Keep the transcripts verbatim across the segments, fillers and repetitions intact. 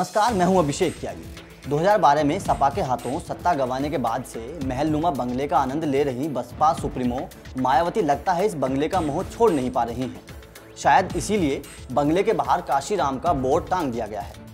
नमस्कार, मैं हूं अभिषेक त्यागी। दो हज़ार बारह में सपा के हाथों सत्ता गंवाने के बाद से महलनुमा बंगले का आनंद ले रही बसपा सुप्रीमो मायावती लगता है इस बंगले का मोह छोड़ नहीं पा रही हैं। शायद इसीलिए बंगले के बाहर काशीराम का बोर्ड टांग दिया गया है।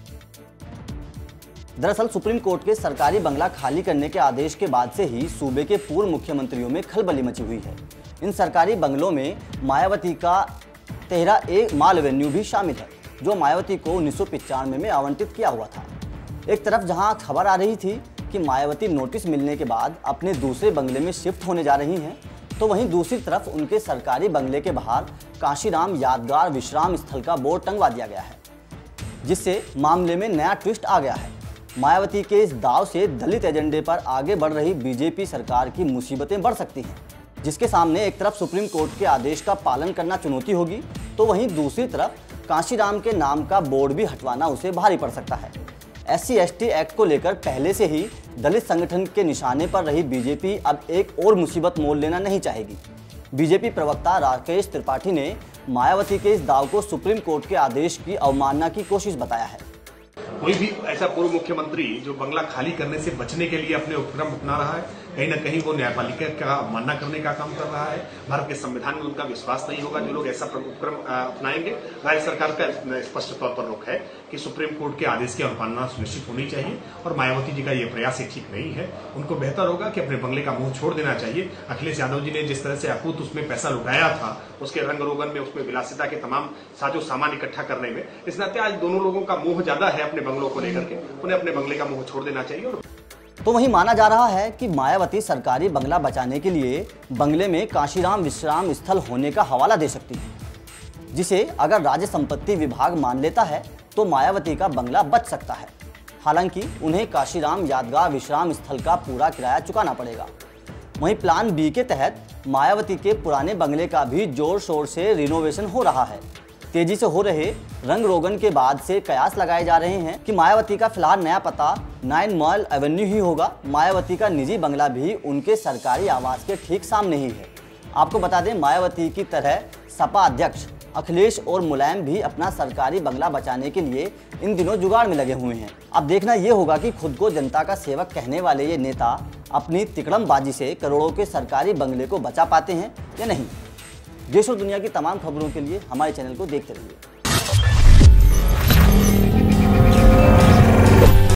दरअसल सुप्रीम कोर्ट के सरकारी बंगला खाली करने के आदेश के बाद से ही सूबे के पूर्व मुख्यमंत्रियों में खलबली मची हुई है। इन सरकारी बंगलों में मायावती का तेरह ए माल एवेन्यू भी शामिल है, जो मायावती को उन्नीस सौ पिचानवे में आवंटित किया हुआ था। एक तरफ जहां खबर आ रही थी कि मायावती नोटिस मिलने के बाद अपने दूसरे बंगले में शिफ्ट होने जा रही हैं, तो वहीं दूसरी तरफ उनके सरकारी बंगले के बाहर काशीराम यादगार विश्राम स्थल का बोर्ड टंगवा दिया गया है, जिससे मामले में नया ट्विस्ट आ गया है। मायावती के इस दाव से दलित एजेंडे पर आगे बढ़ रही बीजेपी सरकार की मुसीबतें बढ़ सकती हैं, जिसके सामने एक तरफ सुप्रीम कोर्ट के आदेश का पालन करना चुनौती होगी, तो वहीं दूसरी तरफ काशीराम के नाम का बोर्ड भी हटवाना उसे भारी पड़ सकता है। S C S T act को लेकर पहले से ही दलित संगठन के निशाने पर रही बीजेपी अब एक और मुसीबत मोल लेना नहीं चाहेगी। बीजेपी प्रवक्ता राकेश त्रिपाठी ने मायावती के इस दाव को सुप्रीम कोर्ट के आदेश की अवमानना की कोशिश बताया है। कोई भी ऐसा पूर्व मुख्यमंत्री जो बंगला खाली करने से बचने के लिए अपने उपक्रम अपना रहा है, कहीं ना कहीं वो न्यायपालिका का अवमानना करने का काम कर रहा है। भारत के संविधान में उनका विश्वास नहीं होगा जो लोग ऐसा उपक्रम अपनाएंगे। राज्य सरकार का स्पष्ट तौर पर रुख है कि सुप्रीम कोर्ट के आदेश की अवमानना सुनिश्चित होनी चाहिए और मायावती जी का ये प्रयास ठीक नहीं है। उनको बेहतर होगा कि अपने बंगले का मुंह छोड़ देना चाहिए। अखिलेश यादव जी ने जिस तरह से अकूत उसमें पैसा लुटाया था, उसके रंग रोगन में, उसमें विलासिता के तमाम साजो सामान इकट्ठा करने में, इस नाते आज दोनों लोगों का मोह ज्यादा है अपने बंगलों को लेकर के, उन्हें अपने बंगले का मुंह छोड़ देना चाहिए। और तो वहीं माना जा रहा है कि मायावती सरकारी बंगला बचाने के लिए बंगले में काशीराम विश्राम स्थल होने का हवाला दे सकती है, जिसे अगर राज्य संपत्ति विभाग मान लेता है तो मायावती का बंगला बच सकता है। हालांकि उन्हें काशीराम यादगार विश्राम स्थल का पूरा किराया चुकाना पड़ेगा। वहीं प्लान बी के तहत मायावती के पुराने बंगले का भी जोर शोर से रिनोवेशन हो रहा है। तेजी से हो रहे रंग रोगन के बाद से कयास लगाए जा रहे हैं कि मायावती का फिलहाल नया पता नाइन मॉल एवेन्यू ही होगा। मायावती का निजी बंगला भी उनके सरकारी आवास के ठीक सामने ही है। आपको बता दें, मायावती की तरह सपा अध्यक्ष अखिलेश और मुलायम भी अपना सरकारी बंगला बचाने के लिए इन दिनों जुगाड़ में लगे हुए हैं। अब देखना ये होगा कि खुद को जनता का सेवक कहने वाले ये नेता अपनी तिकड़मबाजी से करोड़ों के सरकारी बंगले को बचा पाते हैं या नहीं। देश और दुनिया की तमाम खबरों के लिए हमारे चैनल को देखते रहिए।